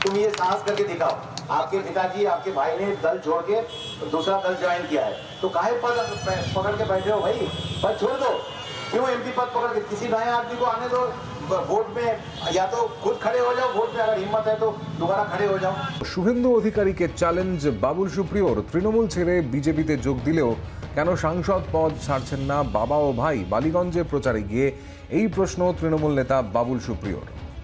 तुम ये साहस करके दिखाओ। आपके पिताजी आपके भाई ने दल छोड़ के दूसरा दल ज्वाइन किया है, तो काहे पद पकड़ के बैठे हो भाई? पद छोड़ दो। क्यों एमपी पद पकड़ के? किसी नए आदमी को आने दो वोट में, या तो खुद खड़े हो जाओ वोट में, अगर हिम्मत है तो दोबारा खड़े हो जाओ। শুভেন্দু অধিকারীকে চ্যালেঞ্জ বাবুল সুপ্রিয়র। তৃণমূল ছেড়ে বিজেপিতে যোগ দিলেও কেন সাংসদ পদ ছাড়ছেন না বাবা ও ভাই? বালিগঞ্জে প্রচারে গিয়ে এই প্রশ্ন তৃণমূল নেতা বাবুল সুপ্রিয়র।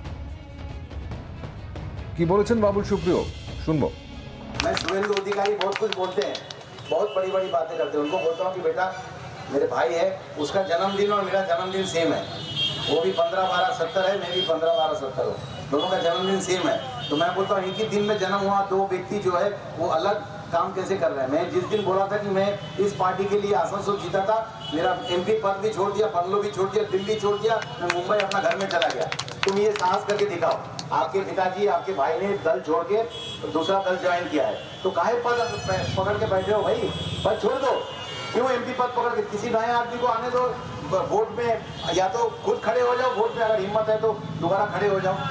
কি বলেছেন বাবুল সুপ্রিয়, শুনবো। मैं शुभेंदु अधिकारी बहुत कुछ बोलते हैं, बहुत बड़ी बड़ी बातें करते हैं। उनको बोलता हूँ कि बेटा मेरे भाई है, उसका जन्मदिन और मेरा जन्मदिन सेम है। वो भी 15/12/70 है, मैं भी 15/12/70 हूँ, दोनों का जन्मदिन सेम है। तो मैं बोलता हूँ एक ही दिन में जन्म हुआ दो व्यक्ति जो है वो अलग काम कैसे कर रहे हैं। मैं जिस दिन बोला था कि मैं इस पार्टी के लिए आसनसोल जीता था, मेरा एमपी पद भी छोड़ दिया, बंगलो भी छोड़ दिया, दिल्ली छोड़ दिया, मैं मुंबई अपना घर में चला गया। तुम ये साहस करके दिखाओ। आपके पिताजी आपके भाई ने दल छोड़ के दूसरा दल ज्वाइन किया है, तो काहे पद पकड़ के बैठे हो भाई? पद छोड़ दो। क्यों एमपी पद पकड़ के? किसी नए आदमी को आने दो वोट में, या तो खुद खड़े हो जाओ वोट में, अगर हिम्मत है तो दोबारा खड़े हो जाओ।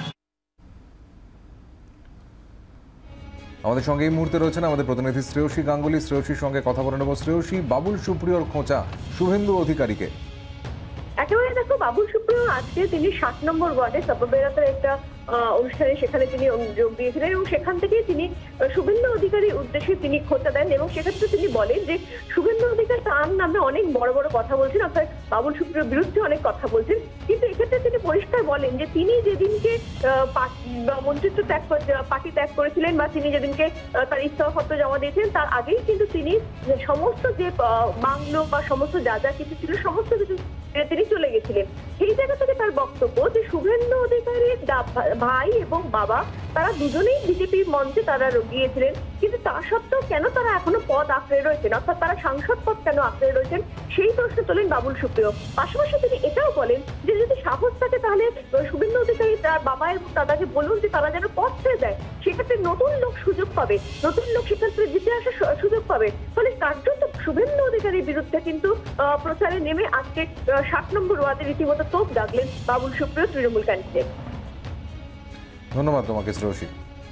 আমাদের সঙ্গে এই মুহূর্তে রয়েছেন আমাদের প্রতিনিধি শ্রেয়সী গাঙ্গুলি। শ্রেয়সীর সঙ্গে কথা বলে নেব। শ্রেয়সী, বাবুল সুপ্রিয়র খোঁচা শুভেন্দু অধিকারীকে। একেবারে দেখো, বাবুল সুপ্রিয় আজকে তিনি 7 নম্বর ওয়ার্ডে সপবেরাতের একটা অনুষ্ঠানে সেখানে তিনি যোগ দিয়েছিলেন এবং সেখান থেকে তিনি শুভেন্দু অধিকারীর উদ্দেশ্যে তিনি খোঁচা দেন এবং সেক্ষেত্রে তিনি বলেন যে শুভেন্দু অধিকারী তার নামে অনেক বড় বড় কথা বলছেন, অর্থাৎ বাবুল সুপ্রিয়র বিরুদ্ধে অনেক কথা বলছেন। কিন্তু এক্ষেত্রে তিনি পরিষ্কার বলেন যে তিনি যেদিনকে মন্ত্রিত্ব পার্টি ত্যাগ করেছিলেন বা তিনি যেদিনকে তার ইস্তফাপত্র জমা দিয়েছিলেন, তার আগেই কিন্তু তিনি সমস্ত যে বাংলো বা সমস্ত যা যা কিছু ছিল সমস্ত কিছু তিনি চলে গেছিলেন। সেই জায়গা থেকে তার বক্তব্য যে শুভেন্দু অধিকারীর ভাই এবং বাবা তারা দুজনেই বিজেপি মঞ্চে তারা গিয়েছিলেন, কিন্তু তা সত্ত্বেও কেন তারা এখনো পদ আঁকড়ে রয়েছেন, অর্থাৎ তারা সাংসদ পদ কেন আঁকড়ে রয়েছেন, সেই প্রশ্ন তোলেন বাবুল সুপ্রিয়। পাশাপাশি তিনি এটাও বলেন যে যদি সাহস থাকে তাহলে শুভেন্দু অধিকারী তার বাবা এবং দাদাকে বলুন যে তারা যেন পদ ছেড়ে দেয়, সেক্ষেত্রে নতুন লোক সুযোগ পাবে, নতুন লোক সেক্ষেত্রে জিতে আসার সুযোগ পাবে। ফলে কার্যত শুভেন্দু অধিকারীর বিরুদ্ধে কিন্তু প্রচারে নেমে আজকে 7 নম্বর ওয়ার্ডে রীতিমতো তোপ দাগলেন বাবুল সুপ্রিয় তৃণমূল ক্যান্ডিডেট। ধন্যবাদ তোমাকে শ্রেয়সী।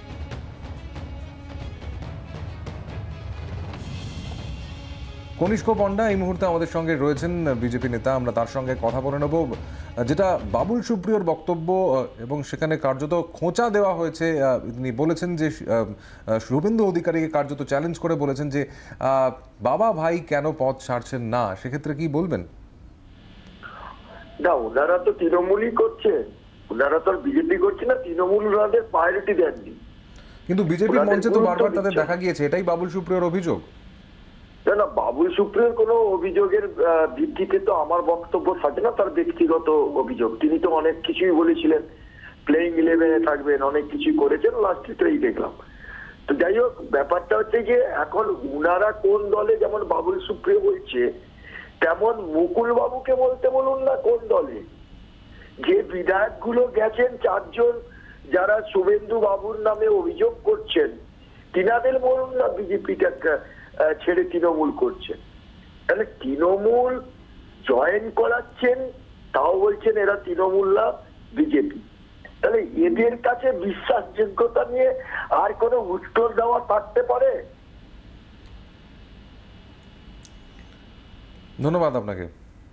কনিষ্ক পণ্ডা এই মুহূর্তে আমাদের সঙ্গে রয়েছেন, বিজেপি নেতা। আমরা তার সঙ্গে কথা বলে নেব। যেটা বাবুল সুপ্রিয়র বক্তব্য এবং সেখানে কার্যত খোঁচা দেওয়া হয়েছে। তিনি বলেছেন যে শুভেন্দু অধিকারীকে কার্যত চ্যালেঞ্জ করে বলেছেন যে বাবা ভাই কেন পদ ছাড়ছেন না, সেক্ষেত্রে কি বলবেন? না, ওনারা তো তৃণমূলই করছে, ওনারা তো বিজেপি করছে না। তৃণমূল ওনাদের প্রায়োরিটি দেননি, কিন্তু বিজেপির মঞ্চে তো বারবার তাদের দেখা গিয়েছে, এটাই বাবুল সুপ্রিয়র অভিযোগ। না, বাবুল সুপ্রিয়র কোনো অভিযোগের ভিত্তিতে তো আমার বক্তব্য থাকে না, তার ব্যক্তিগত অভিযোগ। তিনি তো অনেক কিছুই বলেছিলেন, প্লেইং 11-এ থাকবেন, অনেক কিছু করেছেন, লাস্টে তো এই দেখলাম। তো যাই হোক, ব্যাপারটা হচ্ছে যে এখন উনারা কোন দলে, যেমন বাবুল সুপ্রিয় বলছে তেমন মুকুল বাবুকে বলতে বলুন না কোন দলে। যে বিধায়ক গুলো গেছেন 4 জন যারা শুভেন্দু বাবুর নামে অভিযোগ করছেন, তিনাদের বলুন না বিজেপিটা ছেড়ে তৃণমূল করছে। তাহলে তৃণমূল জয়েন করাচ্ছেন, তাও বলছেন এরা তৃণমূল না বিজেপি। তাহলে এদের কাছে বিশ্বাসযোগ্যতা নিয়ে আর কোনো উত্তর দেওয়া থাকতে পারে? ধন্যবাদ আপনাকে।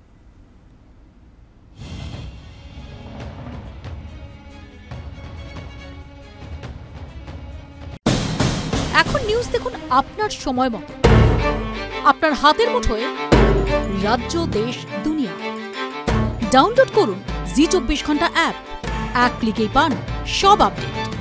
এখন নিউজ দেখুন আপনার সময় মতো, আপনার হাতের মুঠোয়, রাজ্য দেশ দুনিয়া। ডাউনলোড করুন জি 24 ঘন্টা অ্যাপ। এক ক্লিকেই পান সব আপডেট।